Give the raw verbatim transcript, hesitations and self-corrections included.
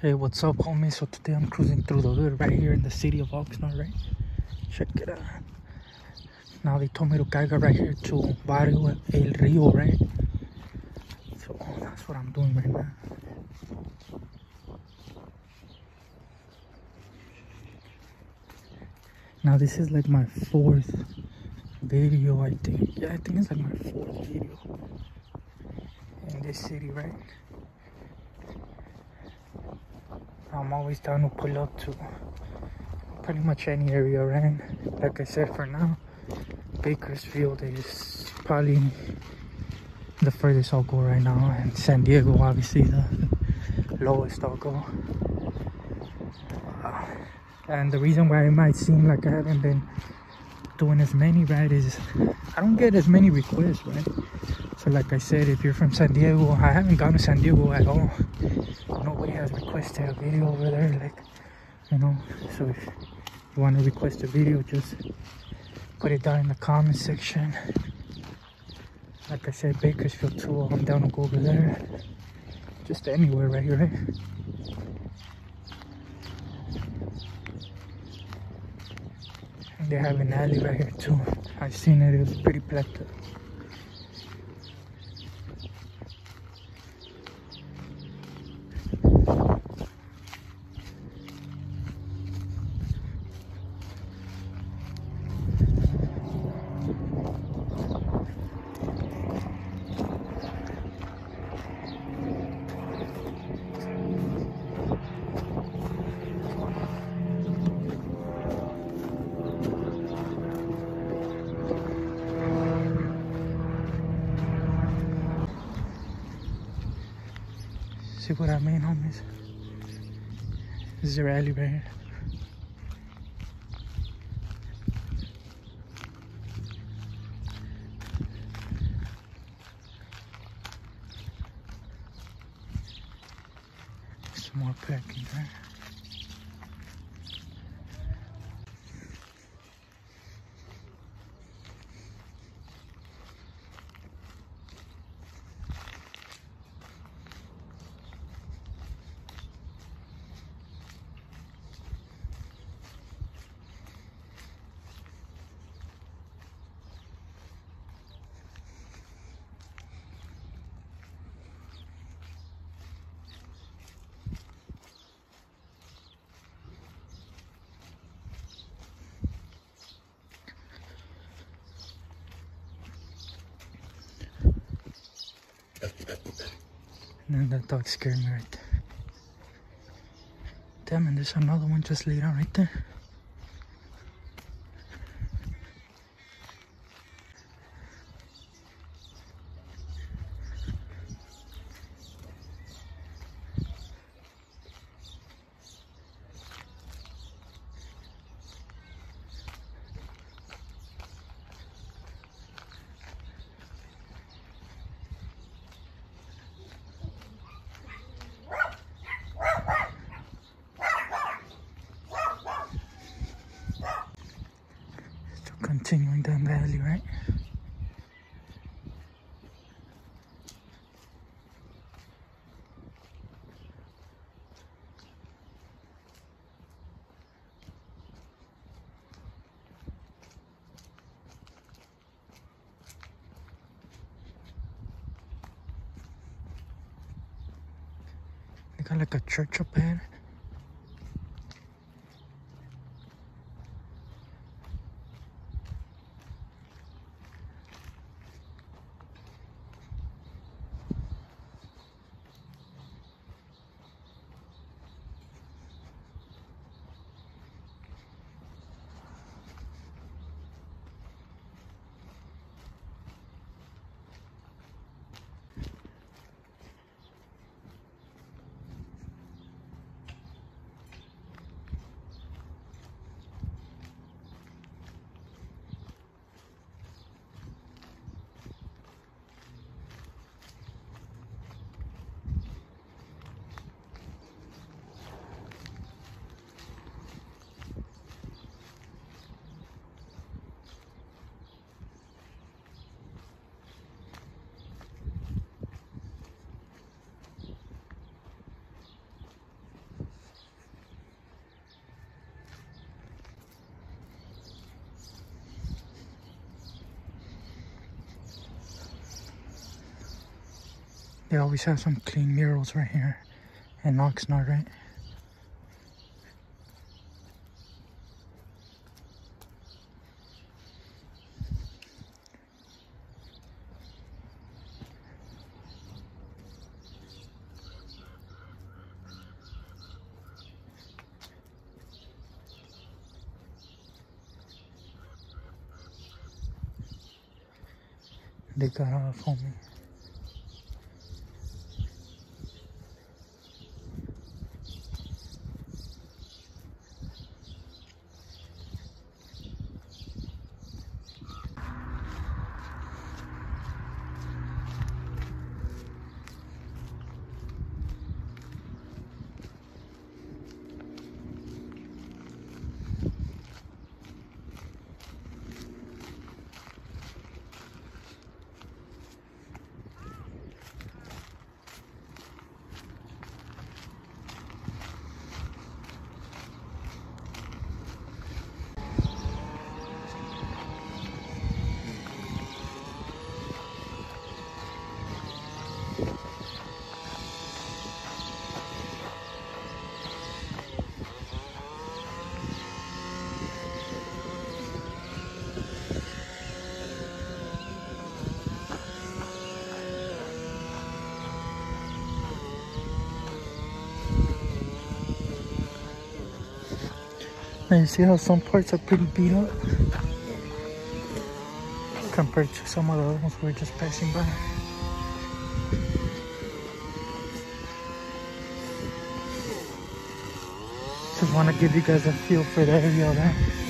Hey, what's up, homies? So today I'm cruising through the hood right here in the city of Oxnard, right? Check it out. Now they told me to caiga right here to Barrio El Rio, right? So that's what I'm doing right now. Now this is like my fourth video, I think. Yeah, I think it's like my fourth video in this city, right? I'm always down to pull up to pretty much any area, right? Like I said, for now, Bakersfield is probably the furthest I'll go right now, and San Diego, obviously, the lowest I'll go. Uh, and the reason why it might seem like I haven't been doing as many, right, is I don't get as many requests, right? So like I said, if you're from San Diego, I haven't gone to San Diego at all. Nobody has requested a video over there, like, you know. So if you want to request a video, just put it down in the comment section. Like I said, Bakersfield too, I'm down to go over there. Just anywhere right here, right? And they have an alley right here too. I seen it, it was pretty packed up. See what I mean, homies? This is their alley right here. Some more parking there. And then that dog scared me right there. Damn, and there's another one just laid out right there. Continuing down the alley, right? They got like a church up ahead. They always have some clean murals right here in Oxnard, right? They got off on me. And you see how some parts are pretty beat up compared to some of the other ones we were just passing by. Just want to give you guys a feel for the area, right?